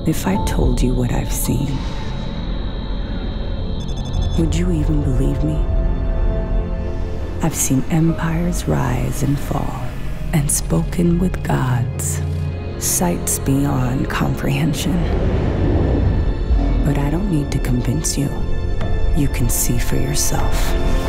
If I told you what I've seen, would you even believe me? I've seen empires rise and fall, and spoken with gods, sights beyond comprehension. But I don't need to convince you. You can see for yourself.